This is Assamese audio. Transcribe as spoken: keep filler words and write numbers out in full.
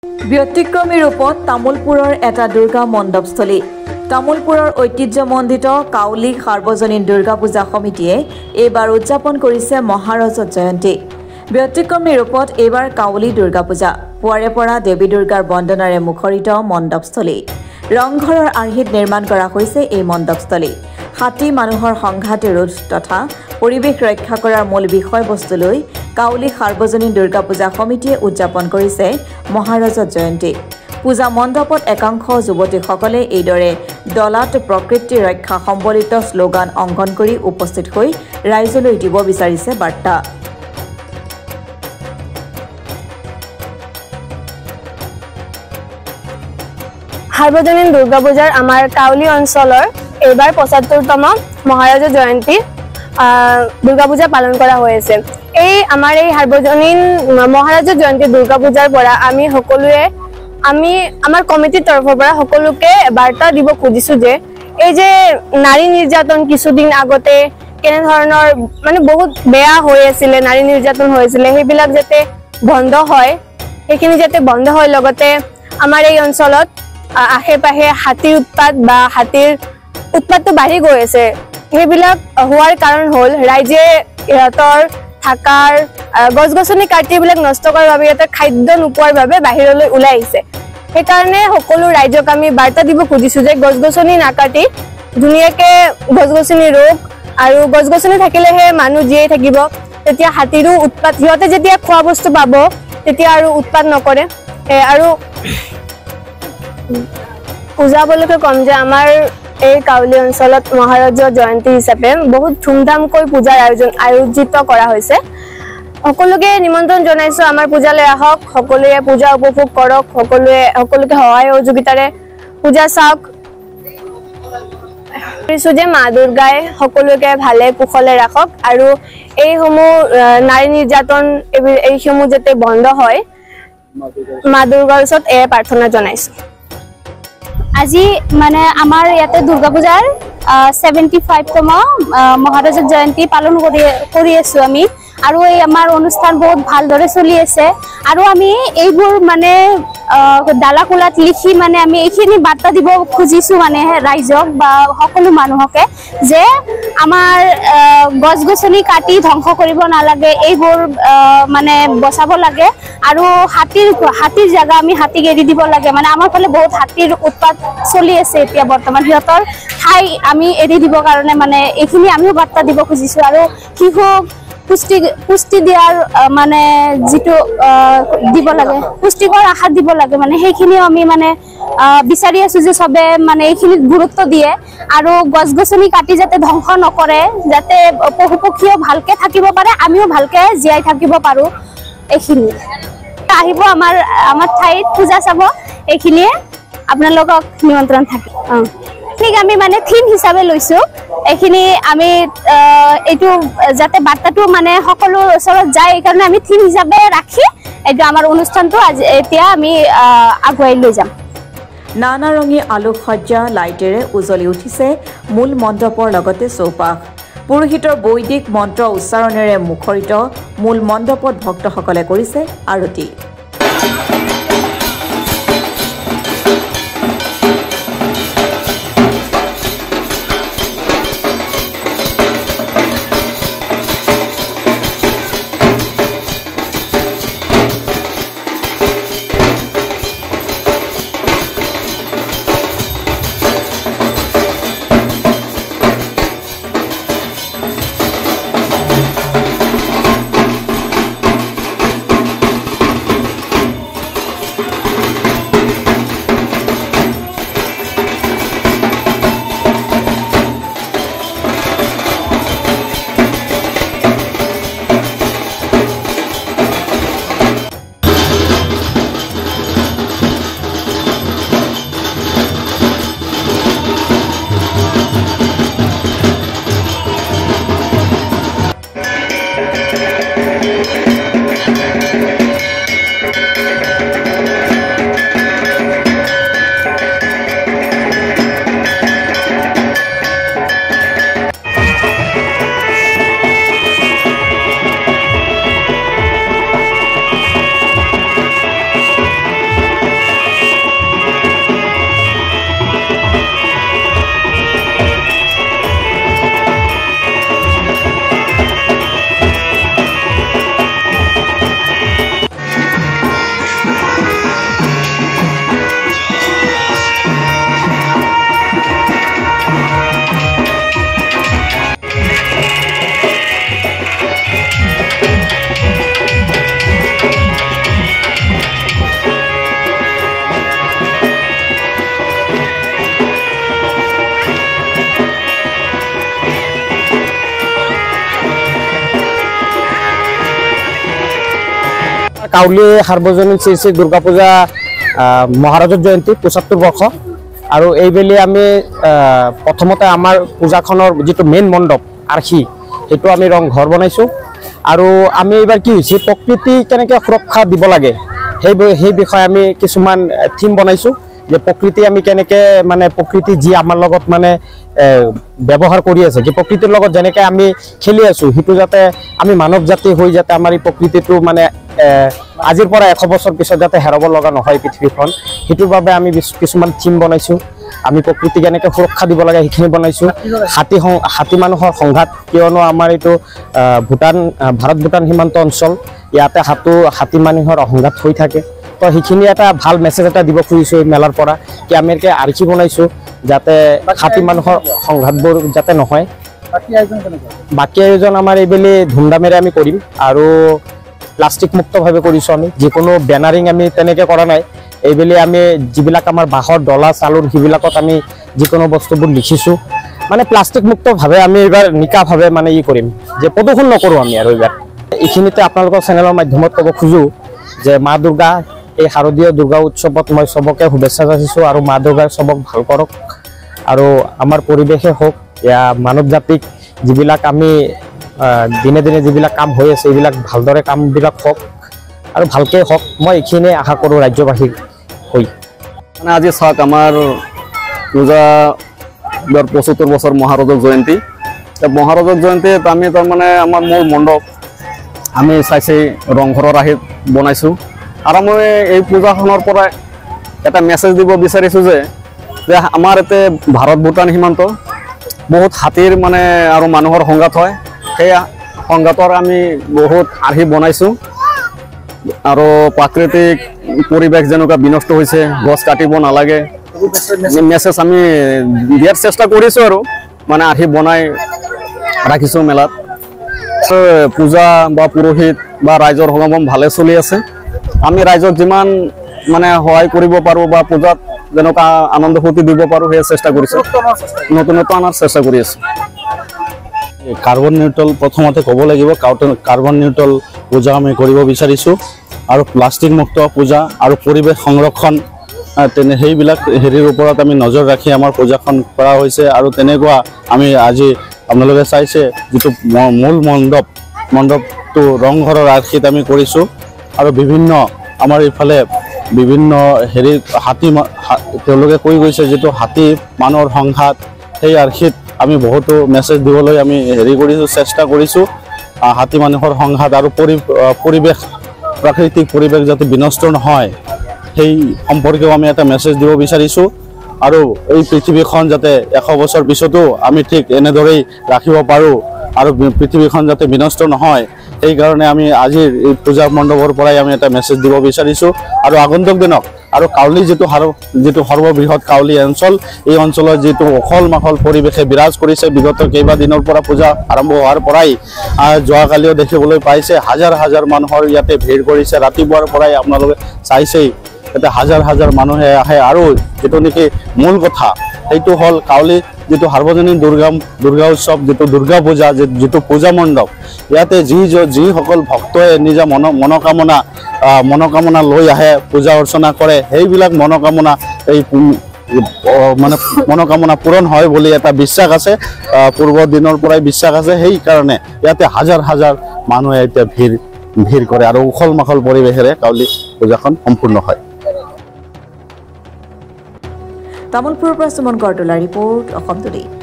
ব্যতিক্ৰমী ৰূপত তামোলপুৰৰ এটা দুৰ্গা মণ্ডপস্থলী। তামোলপুৰৰ ঐতিহ্যমণ্ডিত কাউলী সাৰ্বজনীন দুৰ্গা পূজা সমিতিয়ে এইবাৰ উদযাপন কৰিছে মহাৰজত জয়ন্তী। ব্যতিক্ৰমী ৰূপত এইবাৰ কাউলী দুৰ্গা পূজা। পুৱাৰে পৰা দেৱী দুৰ্গাৰ বন্দনাৰে মুখৰিত মণ্ডপস্থলী। ৰংঘৰৰ আৰ্হিত নিৰ্মাণ কৰা হৈছে এই মণ্ডপস্থলী। হাতী মানুহৰ সংঘাত ৰোধ তথা পৰিৱেশ ৰক্ষা কৰাৰ মূল বিষয়বস্তু লৈ কাউলী সাৰ্বজনীন দুৰ্গা পূজা সমিতিয়ে উদযাপন কৰিছে মহাৰজত জয়ন্তী। পূজা মণ্ডপত একাংশ যুৱতীসকলে এইদৰে দলাত প্ৰকৃতি ৰক্ষা সম্বলিত শ্লোগান অংকন কৰি উপস্থিত হৈ ৰাইজলৈ দিব বিচাৰিছে বাৰ্তা। সাৰ্বজনীন দুৰ্গা পূজাৰ আমাৰ কাউলী অঞ্চলৰ এইবাৰ পঁচাত্তৰতম মহাৰাজা জয়ন্তী দুৰ্গা পূজা পালন কৰা হৈ আছে। এই আমাৰ এই সাৰ্বজনীন মহাৰাজা জয়ন্তী দুৰ্গা পূজাৰ পৰা আমি সকলোৱে আমি আমাৰ কমিটিৰ তৰফৰ পৰা সকলোকে বাৰ্তা দিব খুজিছো যে এই যে নাৰী নিৰ্যাতন কিছুদিন আগতে কেনেধৰণৰ মানে বহুত বেয়া হৈ আছিলে, নাৰী নিৰ্যাতন হৈ আছিলে, সেইবিলাক যাতে বন্ধ হয়, সেইখিনি যাতে বন্ধ হয়। লগতে আমাৰ এই অঞ্চলত আশে পাশে হাতীৰ উৎপাত বা হাতীৰ উৎপাতটো বাঢ়ি গৈ আছে। সেইবিলাক হোৱাৰ কাৰণ হ'ল ৰাইজে ইহঁতৰ থাকাৰ গছ গছনি কাটি এইবিলাক নষ্ট কৰাৰ বাবে ইয়াতে খাদ্য নোপোৱাৰ বাবে বাহিৰলৈ ওলাই আহিছে। সেইকাৰণে সকলো ৰাইজক আমি বাৰ্তা দিব খুজিছো যে গছ গছনি নাকাটি ধুনীয়াকে গছ গছনি ৰোগ আৰু গছ গছনি থাকিলেহে মানুহ জীয়াই থাকিব। তেতিয়া হাতীৰো উৎপাত, সিহঁতে যেতিয়া খোৱা বস্তু পাব তেতিয়া আৰু উৎপাত নকৰে। আৰু পূজা উপলক্ষে কম যে আমাৰ এই কাউলী অঞ্চলত মহাৰাজা জয়ন্তী হিচাপে বহুত ধুমধামকৈ পূজাৰ আয়োজন আয়োজিত কৰা হৈছে। সকলোকে নিমন্ত্ৰণ জনাইছো আমাৰ পূজালৈ আহক, সকলোৱে পূজা উপভোগ কৰক, সকলোৱে সকলোকে সহায় সহযোগিতাৰে পূজা চাওক। ভাবিছো যে মা দুৰ্গাই সকলোকে ভালে কুশলে ৰাখক আৰু এইসমূহ নাৰী নিৰ্যাতন এইসমূহ যাতে বন্ধ হয়, মা দুৰ্গাৰ ওচৰত এয়ে প্ৰাৰ্থনা জনাইছো। আজি মানে আমাৰ ইয়াতে দুৰ্গা পূজাৰ ছেভেণ্টি ফাইভতম মহাৰাজা জয়ন্তী পালন কৰি কৰি আছো আমি। আৰু এই আমাৰ অনুষ্ঠান বহুত ভালদৰে চলি আছে। আৰু আমি এইবোৰ মানে ডালা কোলাত লিখি মানে আমি এইখিনি বাৰ্তা দিব খুজিছো মানে ৰাইজক বা সকলো মানুহকে যে আমাৰ গছ গছনি কাটি ধ্বংস কৰিব নালাগে, এইবোৰ মানে বচাব লাগে। আৰু হাতীৰ হাতীৰ জাগা আমি হাতীক এৰি দিব লাগে। মানে আমাৰ ফালে বহুত হাতীৰ উৎপাত চলি আছে এতিয়া বৰ্তমান, সিহঁতৰ ঠাই আমি এৰি দিবৰ কাৰণে মানে এইখিনি আমিও বাৰ্তা দিব খুজিছো। আৰু শিশুক পুষ্টি পুষ্টি দিয়াৰ মানে যিটো দিব লাগে, পুষ্টিকৰ আহাৰ দিব লাগে, মানে সেইখিনিও আমি মানে বিচাৰি আছো যে চবে মানে এইখিনিত গুৰুত্ব দিয়ে। আৰু গছ গছনি কাটি যাতে ধ্বংস নকৰে, যাতে পশু পক্ষীও ভালকে থাকিব পাৰে, আমিও ভালকে জীয়াই থাকিব পাৰো। এইখিনি আহিব আমাৰ আমাৰ ঠাইত পূজা চাব, এইখিনিয়ে আপোনালোকক নিমন্ত্ৰণ থাকে। অঁ ঠিক আমি মানে থিম হিচাপে লৈছো এইখিনি, আমি এইটো যাতে বাৰ্তাটো মানে সকলো ওচৰত যায়, এইকাৰণে আমি থিম হিচাপে ৰাখি এইটো আমাৰ অনুষ্ঠানটো আজি এতিয়া আমি আগুৱাই লৈ যাম। নানা ৰঙী আলোকসজ্জা লাইটেৰে উজ্বলি উঠিছে মূল মণ্ডপৰ লগতে চৌপাশ। পুৰোহিতৰ বৈদিক মন্ত্ৰ উচ্চাৰণেৰে মুখৰিত মূল মণ্ডপত ভক্তসকলে কৰিছে আৰতি। কাউলি সাৰ্বজনীন শ্ৰী শ্ৰী দুৰ্গা পূজা মহাৰাজৰ জয়ন্তী পঁচাত্তৰ বৰ্ষ আৰু এইবেলি আমি প্ৰথমতে আমাৰ পূজাখনৰ যিটো মেইন মণ্ডপ আৰ্হি সেইটো আমি ৰং ঘৰ বনাইছোঁ আৰু আমি এইবাৰ কি হৈছে প্ৰকৃতি কেনেকৈ সুৰক্ষা দিব লাগে সেই সেই বিষয়ে আমি কিছুমান থিম বনাইছোঁ যে প্ৰকৃতি আমি কেনেকৈ মানে প্ৰকৃতি যি আমাৰ লগত মানে ব্যৱহাৰ কৰি আছে যে প্ৰকৃতিৰ লগত যেনেকৈ আমি খেলি আছোঁ সেইটো যাতে আমি মানৱ জাতি হৈ যাতে আমাৰ এই প্ৰকৃতিটো মানে আজিৰ পৰা এশ বছৰ পিছত যাতে হেৰাব লগা নহয় পৃথিৱীখন সেইটোৰ বাবে আমি কিছুমান থিম বনাইছোঁ আমি প্ৰকৃতি কেনেকৈ সুৰক্ষা দিব লাগে সেইখিনি বনাইছোঁ হাতী হাতী মানুহৰ সংঘাত কিয়নো আমাৰ এইটো ভূটান ভাৰত ভূটান সীমান্ত অঞ্চল ইয়াতে হাতী হাতী মানুহৰ সংঘাত হৈ থাকে তো সেইখিনি এটা ভাল মেছেজ এটা দিব খুজিছোঁ এই মেলাৰ পৰা কি আমি এনেকৈ আৰ্হি বনাইছোঁ যাতে হাতী মানুহৰ সংঘাতবোৰ যাতে নহয় বাকী আয়োজন আমাৰ এইবেলি ধুমধামেৰে আমি কৰিম আৰু প্লাষ্টিক মুক্তভাৱে কৰিছোঁ আমি যিকোনো বেনাৰিং আমি তেনেকৈ কৰা নাই এইবেলি আমি যিবিলাক আমাৰ বাঁহৰ ডলা চালুৰ সেইবিলাকত আমি যিকোনো বস্তুবোৰ লিখিছোঁ মানে প্লাষ্টিক মুক্তভাৱে আমি এইবাৰ নিকাভাৱে মানে ই কৰিম যে প্ৰদূষণ নকৰোঁ আমি আৰু এইবাৰ এইখিনিতে আপোনালোকৰ চেনেলৰ মাধ্যমত ক'ব খোজোঁ যে মা দুৰ্গা এই শাৰদীয় দুৰ্গা উৎসৱত মই চবকে শুভেচ্ছা যাচিছোঁ আৰু মা দুৰ্গাৰ চবক ভাল কৰক আৰু আমাৰ পৰিৱেশে হওক या मानव जातिक যিবিলাক আমি দিনে দিনে যিবিলাক কাম হৈ আছে এইবিলাক ভালদৰে কামবিলাক হওক আৰু ভালকৈ হওক মই এইখিনি আশা কৰোঁ ৰাজ্যবাসীক হৈ মানে আজি চাওক আমাৰ পূজা দৰ পঁচত্তৰ বছৰ মহাৰাজৰ জয়ন্তী মহাৰাজৰ জয়ন্তীত আমি তাৰমানে আমাৰ মূল মণ্ডপ আমি চাইছে ৰংঘৰৰ আৰ্হিত বনাইছোঁ আৰু মই এই পূজাখনৰ পৰা এটা মেছেজ দিব বিচাৰিছোঁ যে যে আমাৰ ইয়াতে ভাৰত ভূটান সীমান্ত বহুত হাতীৰ মানে আৰু মানুহৰ সংঘাত হয় সেই সংঘাতৰ আমি বহুত আৰ্হি বনাইছোঁ আৰু প্ৰাকৃতিক পৰিৱেশ যেনেকুৱা বিনষ্ট হৈছে গছ কাটিব নালাগে মেছেজ আমি দিয়াৰ চেষ্টা কৰিছোঁ আৰু মানে আৰ্হি বনাই ৰাখিছোঁ মেলাত পূজা বা পুৰোহিত বা ৰাইজৰ সমাগম ভালে চলি আছে আমি ৰাইজক যিমান মানে সহায় কৰিব পাৰোঁ বা পূজাত যেনেকুৱা আনন্দ ফূৰ্তি দিব পাৰোঁ সেই চেষ্টা কৰিছোঁ নতুনত্ব অনাৰ চেষ্টা কৰি আছোঁ কাৰ্বন নিউট্ৰেল প্ৰথমতে ক'ব লাগিব কাৰ্বন নিউট্ৰেল পূজা আমি কৰিব বিচাৰিছোঁ আৰু প্লাষ্টিক মুক্ত পূজা আৰু পৰিৱেশ সংৰক্ষণ তেনে সেইবিলাক হেৰিৰ ওপৰত আমি নজৰ ৰাখি আমাৰ পূজাখন কৰা হৈছে আৰু তেনেকুৱা আমি আজি আপোনালোকে চাইছে যিটো মূল মণ্ডপ মণ্ডপটো ৰংঘৰৰ আৰ্হিত আমি কৰিছোঁ আৰু বিভিন্ন আমাৰ ইফালে বিভিন্ন হেৰি হাতী তেওঁলোকে কৈ গৈছে যিটো হাতী মানুহৰ সংঘাত সেই আৰ্হিত আমি বহুতো মেছেজ দিবলৈ আমি হেৰি কৰিছোঁ চেষ্টা কৰিছোঁ হাতী মানুহৰ সংঘাত আৰু পৰি পৰিৱেশ প্ৰাকৃতিক পৰিৱেশ যাতে বিনষ্ট নহয় সেই সম্পৰ্কেও আমি এটা মেছেজ দিব বিচাৰিছোঁ আৰু এই পৃথিৱীখন যাতে এশ বছৰ পিছতো আমি ঠিক এনেদৰেই ৰাখিব পাৰোঁ আৰু পৃথিৱীখন যাতে বিনষ্ট নহয় সেইকাৰণে আমি আজিৰ এই পূজা মণ্ডপৰ পৰাই আমি এটা মেছেজ দিব বিচাৰিছোঁ আৰু আগন্তুক দিনক আৰু কাউলি যিটো যিটো সৰ্ববৃহৎ কাউলি অঞ্চল এই অঞ্চলৰ যিটো উখল মাখল পৰিৱেশে বিৰাজ কৰিছে বিগত কেইবাদিনৰ পৰা পূজা আৰম্ভ হোৱাৰ পৰাই যোৱাকালিও দেখিবলৈ পাইছে হাজাৰ হাজাৰ মানুহৰ ইয়াতে ভিৰ কৰিছে ৰাতিপুৱাৰ পৰাই আপোনালোকে চাইছেই ইয়াতে হাজাৰ হাজাৰ মানুহে আহে আৰু যিটো নেকি মূল কথা সেইটো হ'ল কাউলি যিটো সাৰ্বজনীন দুৰ্গা দুৰ্গা উৎসৱ যিটো দুৰ্গা পূজা যিটো পূজা মণ্ডপ ইয়াতে যি যিসকল ভক্তই নিজা মন মনোকামনা মনোকামনা লৈ আহে পূজা অৰ্চনা কৰে সেইবিলাক মনোকামনা এই মানে মনোকামনা পূৰণ হয় বুলি এটা বিশ্বাস আছে পূৰ্বৰ দিনৰ পৰাই বিশ্বাস আছে সেইকাৰণে ইয়াতে হাজাৰ হাজাৰ মানুহে এতিয়া ভিৰ ভিৰ কৰে আৰু উখল মাখল পৰিৱেশেৰে কাউলি পূজাখন সম্পূৰ্ণ হয় তামোলপুৰৰ পৰা সুমন কৰতলা ৰিপৰ্ট অসম টুডে।